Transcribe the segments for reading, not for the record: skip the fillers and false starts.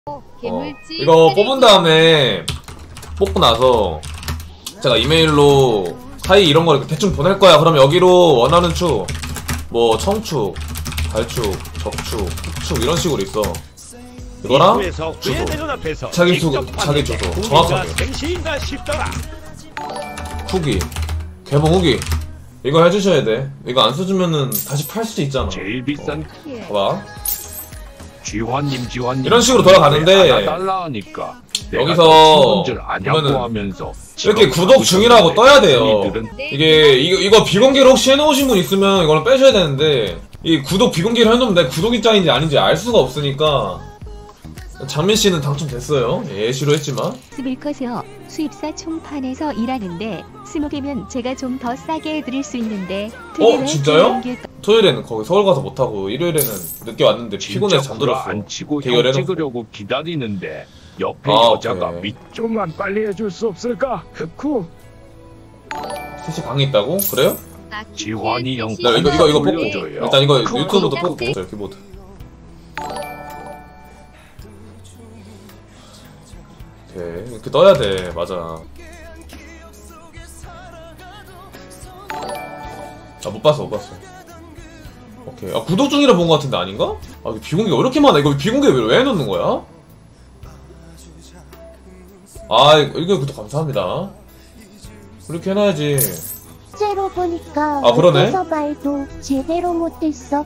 이거 뽑은 다음에 뽑고 나서 제가 이메일로 사이 이런 거 대충 보낼 거야. 그럼 여기로 원하는 축, 뭐 청축, 발축, 적축, 흑축 이런 식으로 있어. 이거랑 주소, 자기 주소 정확하게. 후기, 개봉 후기 이거 해주셔야 돼. 이거 안 써주면은 다시 팔 수도 있잖아. 제일 비싼 봐봐. 지환님 이런 식으로 돌아가는데 여기서 보면은 이렇게 구독 중이라고 떠야 돼요. 이거 비공개로 혹시 해놓으신 분 있으면 이거는 빼셔야 되는데 이 구독 비공개로 해놓으면 내 구독 입장인지 아닌지 알 수가 없으니까. 장민씨는 당첨됐어요. 예시로 했지만. 스빌컷이요. 수입사 총판에서 일하는데 20개면 제가 좀 더 싸게 해드릴 수 있는데 진짜요? 토요일에는 거기 서울 가서 못하고 일요일에는 늦게 왔는데 피곤해서 잠들었어. 안 치고 형 찍으려고 기다리는데 옆에 여자가 밑 좀만 빨리 해줄 수 없을까? 흑쿠 셋이 강의 있다고? 그래요? 지환이 형 이거 뽑고 일단 이거 유튜브도 뽑고 키보드. 오케이 이렇게 떠야 돼. 맞아. 못 봤어. 오케이. 구독 중이라 본 것 같은데 아닌가? 이거 비공개 왜 이렇게 많아? 이거 비공개 왜 해놓는 거야? 이거 구독 감사합니다. 이렇게 해놔야지. 실제로 보니까 그러네. 어디서 말도 제대로 못했어.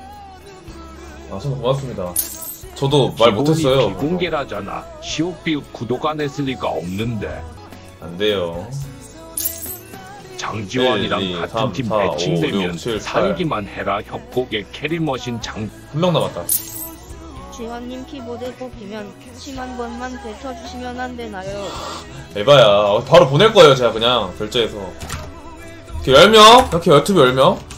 정말 고맙습니다. 저도 말 못했어요. 비공개라잖아. 시오피 구독 안 했을 리가 없는데. 안 돼요. 장지환이랑 1, 2, 같은 3, 팀 4, 5, 배칭되면 6, 7, 8. 살기만 해라. 협곡의 캐리머신 장. 한 명 남았다. 지환님 키보드 뽑히면 10만 번만 뱉어주시면 안 되나요? 에바야. 바로 보낼 거예요. 제가 그냥 결제해서. 이렇게 10명. 이렇게 유튜브 10명.